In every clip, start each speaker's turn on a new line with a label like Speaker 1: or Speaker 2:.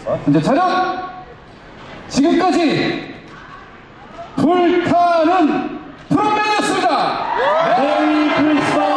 Speaker 1: 이제 차렷! 지금까지 불타는 트럼펫이었습니다. 메리 크리스마스!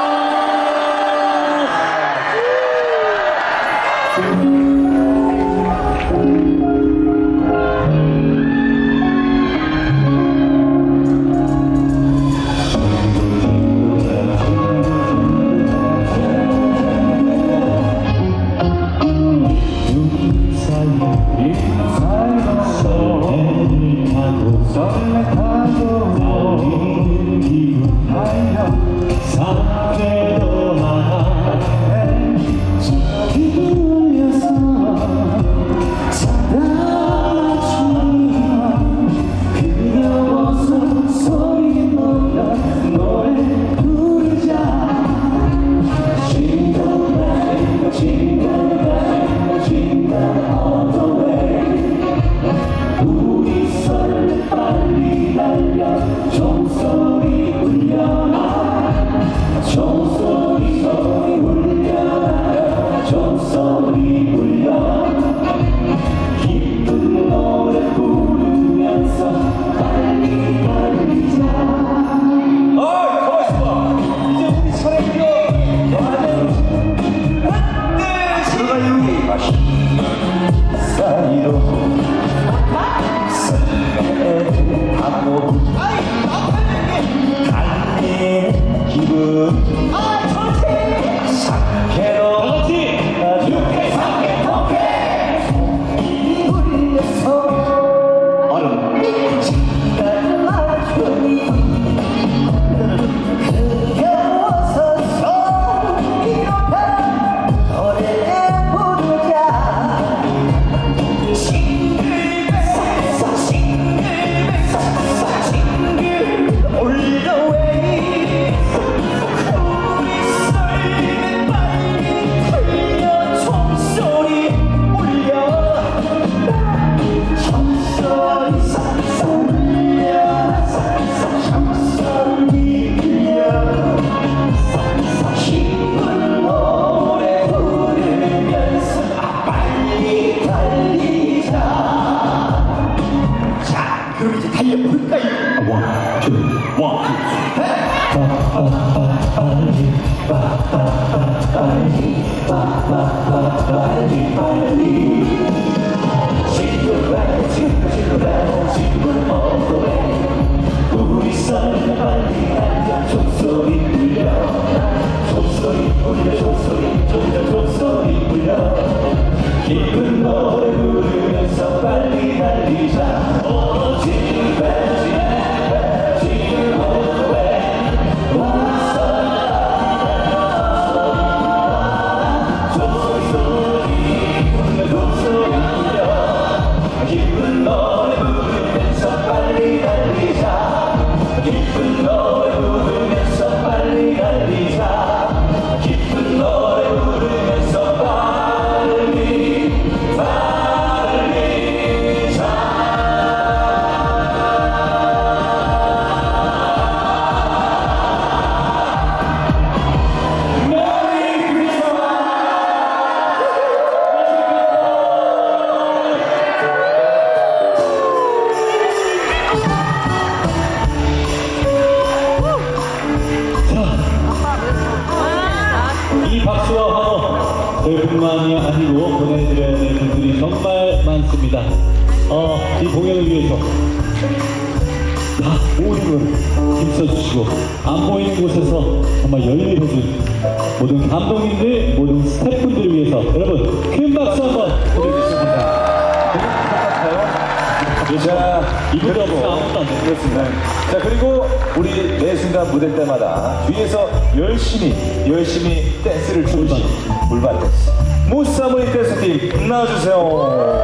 Speaker 2: 저희뿐만이 아니고 보내드려야 될 분들이 정말 많습니다. 이 공연을 위해서 다 모든 걸 힘써주시고 안 보이는 곳에서 정말 열일을 해준 모든 감독님들, 모든 스태프분들을 위해서 여러분 큰 박수 한번 보내주시겠습니다.
Speaker 3: 자,
Speaker 2: 이분도 없으면 아무것도 안 돼요.
Speaker 3: 그렇습니다. 자, 그리고 우리 매 순간 무대 때마다 뒤에서 열심히 댄스를 추신 물반 댄스 무사무리 댄스팀 나와주세요.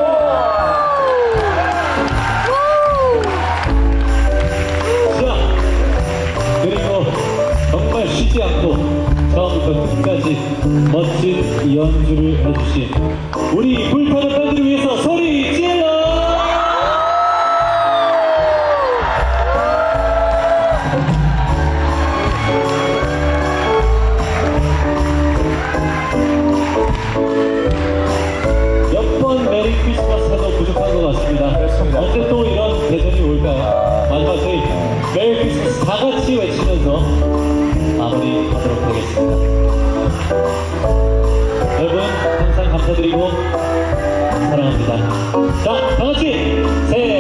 Speaker 2: 자, 그리고 정말 쉬지 않고 처음부터 끝까지 멋진 연주를 해주신 우리 불타는 밴드를 위해서 소리 질러! 몇 번 메리 크리스마스 해도 부족한 것 같습니다.
Speaker 3: 그렇습니다.
Speaker 2: 언제 또 이런 대전이 올까요? 마지막 저희 메리 크리스마스 다 같이 외치면서 마무리하도록 하겠습니다. 여러분 항상 감사드리고 사랑합니다. 자, 다 같이 새해